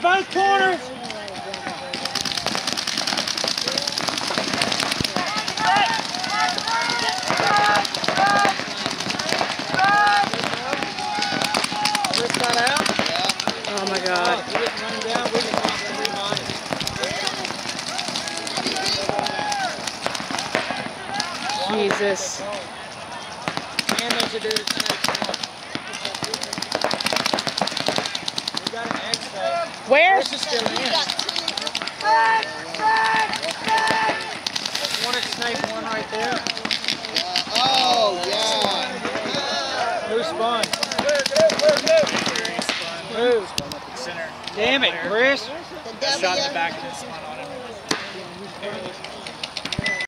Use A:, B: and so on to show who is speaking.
A: both corners.
B: Oh my God. Jesus.
A: And they should do the snake. We got an X-ray.
B: Where?
A: This is still in. One at snake, one right there.
C: Oh, yeah.
A: Who spun? Who?
D: Center.
A: Damn it, Chris.
D: Shot in the back and it spun